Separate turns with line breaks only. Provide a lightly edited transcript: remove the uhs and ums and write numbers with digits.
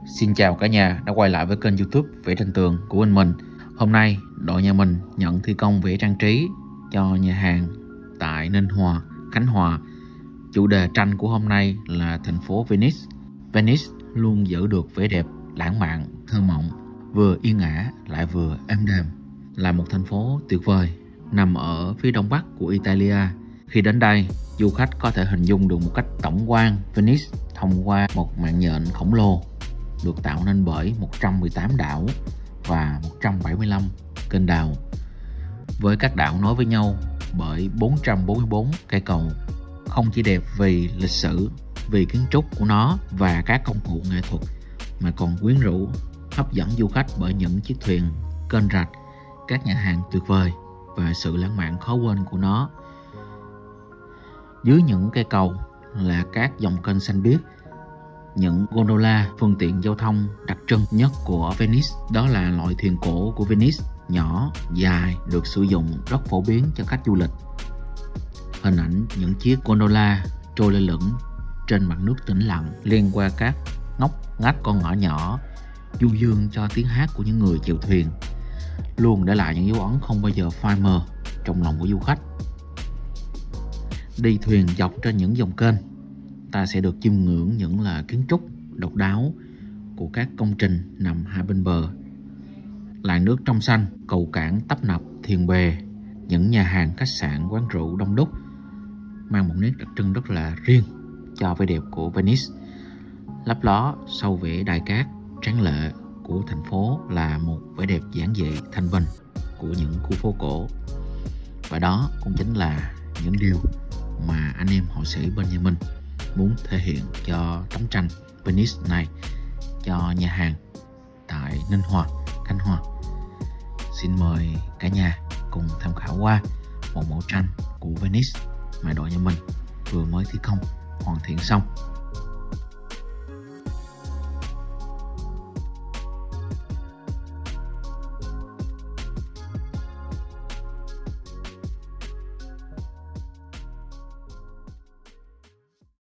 Xin chào cả nhà đã quay lại với kênh YouTube Vẽ Tranh Tường của bên mình. Hôm nay đội nhà mình nhận thi công vẽ trang trí cho nhà hàng tại Ninh Hòa, Khánh Hòa. Chủ đề tranh của hôm nay là thành phố Venice. Venice luôn giữ được vẻ đẹp lãng mạn, thơ mộng, vừa yên ả lại vừa êm đềm. Là một thành phố tuyệt vời nằm ở phía đông bắc của Italia. Khi đến đây, du khách có thể hình dung được một cách tổng quan Venice thông qua một mạng nhện khổng lồ được tạo nên bởi 118 đảo và 175 kênh đào, với các đảo nối với nhau bởi 444 cây cầu. Không chỉ đẹp vì lịch sử, vì kiến trúc của nó và các công cụ nghệ thuật, mà còn quyến rũ, hấp dẫn du khách bởi những chiếc thuyền, kênh rạch, các nhà hàng tuyệt vời và sự lãng mạn khó quên của nó. Dưới những cây cầu là các dòng kênh xanh biếc, những gondola, phương tiện giao thông đặc trưng nhất của Venice. Đó là loại thuyền cổ của Venice, nhỏ, dài, được sử dụng rất phổ biến cho khách du lịch. Hình ảnh những chiếc gondola trôi lơ lửng trên mặt nước tĩnh lặng, liên qua các ngóc ngách con ngõ nhỏ, du dương cho tiếng hát của những người chèo thuyền, luôn để lại những dấu ấn không bao giờ phai mờ trong lòng của du khách. Đi thuyền dọc trên những dòng kênh, ta sẽ được chiêm ngưỡng những là kiến trúc độc đáo của các công trình nằm hai bên bờ. Làn nước trong xanh, cầu cảng tấp nập, thuyền bè, những nhà hàng, khách sạn, quán rượu đông đúc, mang một nét đặc trưng rất là riêng cho vẻ đẹp của Venice. Lấp ló sau vẻ đài cát tráng lệ của thành phố là một vẻ đẹp giản dị, thanh bình của những khu phố cổ. Và đó cũng chính là những điều mà anh em họa sĩ bên nhà mình muốn thể hiện cho tấm tranh Venice này cho nhà hàng tại Ninh Hòa, Khánh Hòa. Xin mời cả nhà cùng tham khảo qua một mẫu tranh của Venice mà đội nhà mình vừa mới thi công hoàn thiện xong.